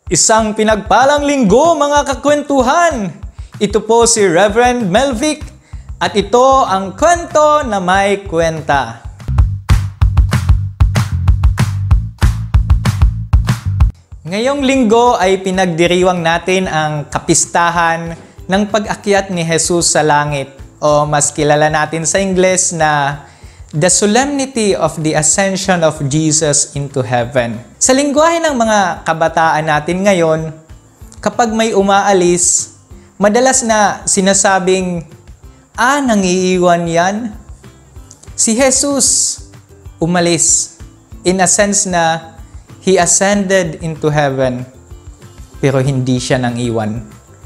Isang pinagpalang linggo mga kakwentuhan! Ito po si Reverend Melvic at ito ang kwento na may kwenta. Ngayong linggo ay pinagdiriwang natin ang kapistahan ng pag-akyat ni Jesus sa langit o mas kilala natin sa Ingles na the Solemnity of the Ascension of Jesus into Heaven. Sa lingwahe ng mga kabataan natin ngayon, kapag may umaalis, madalas na sinasabing, nangiiwan yan. Si Jesus umalis in a sense na He ascended into heaven, pero hindi siya nang iwan.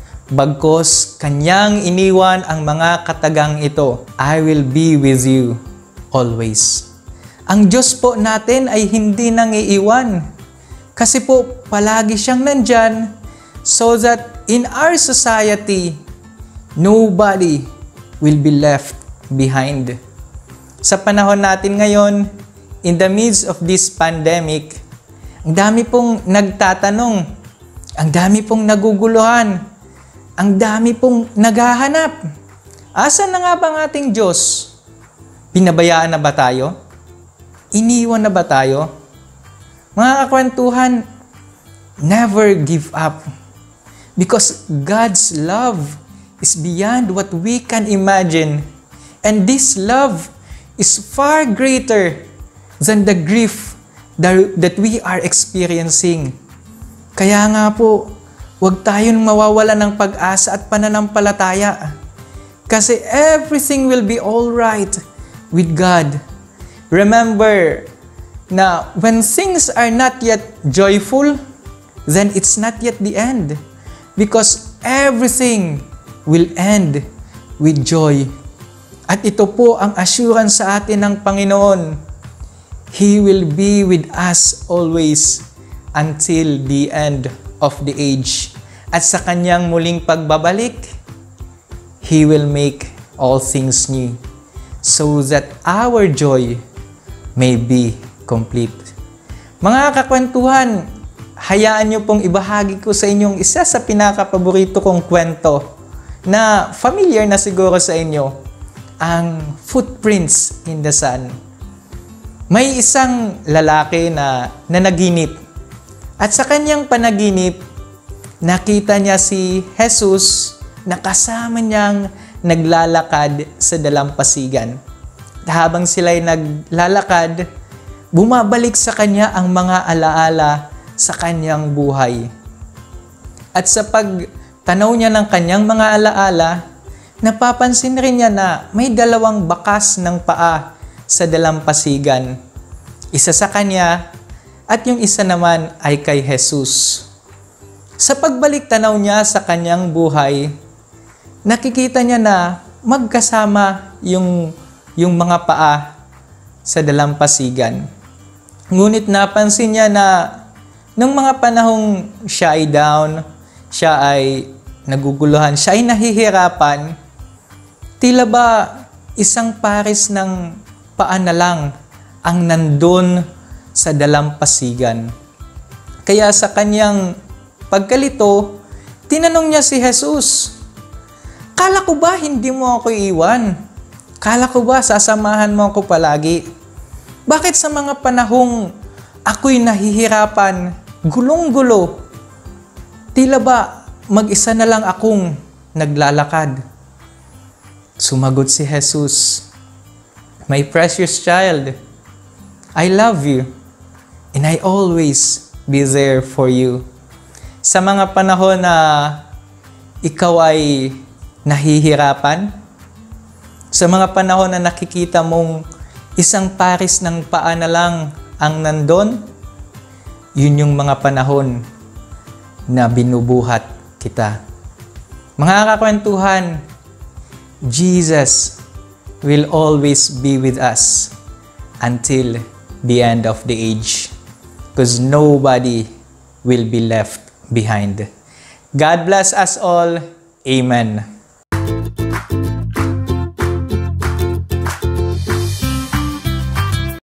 Bagkus, kanyang iniwan ang mga katagang ito, I will be with you always. Ang Diyos po natin ay hindi nang iiwan. Kasi po, palagi siyang nandyan so that in our society, nobody will be left behind. Sa panahon natin ngayon, in the midst of this pandemic, ang dami pong nagtatanong, ang dami pong naguguluhan, ang dami pong naghahanap. Asan na nga ba ang ating Diyos? Pinabayaan na ba tayo? Iniwan na ba tayo? Mga kakwentuhan, never give up. Because God's love is beyond what we can imagine. And this love is far greater than the grief that we are experiencing. Kaya nga po, huwag tayong mawawala ng pag-asa at pananampalataya. Kasi everything will be all right with God. Remember na when things are not yet joyful, then it's not yet the end. Because everything will end with joy. At ito po ang assurance sa atin ng Panginoon. He will be with us always until the end of the age. At sa kanyang muling pagbabalik, He will make all things new, so that our joy may be complete. Mga kakwentuhan, hayaan niyo pong ibahagi ko sa inyong isa sa pinakapaborito kong kwento na familiar na siguro sa inyo, ang Footprints in the Sun. May isang lalaki na nanaginip at sa kanyang panaginip, nakita niya si Jesus na kasama niyang naglalakad sa dalampasigan. Habang sila'y naglalakad, bumabalik sa kanya ang mga alaala sa kanyang buhay. At sa pagtanaw niya ng kanyang mga alaala, napapansin rin niya na may dalawang bakas ng paa sa dalampasigan. Isa sa kanya at yung isa naman ay kay Jesus. Sa pagbalik tanaw niya sa kanyang buhay, nakikita niya na magkasama yung mga paa sa dalampasigan. Ngunit napansin niya na nung mga panahong siya ay down, siya ay naguguluhan, siya ay nahihirapan, tila ba isang pares ng paa na lang ang nandun sa dalampasigan. Kaya sa kanyang pagkalito, tinanong niya si Jesus, kala ko ba hindi mo ako iwan? Kala ko ba sasamahan mo ako palagi? Bakit sa mga panahong ako'y nahihirapan, gulong-gulo, tila ba mag-isa na lang akong naglalakad? Sumagot si Jesus, my precious child, I love you and I always be there for you. Sa mga panahon na ikaw ay nahihirapan, sa mga panahon na nakikita mong isang pares ng paa na lang ang nandun, yun yung mga panahon na binubuhat kita. Mga kakwentuhan, Jesus will always be with us until the end of the age, because nobody will be left behind. God bless us all. Amen.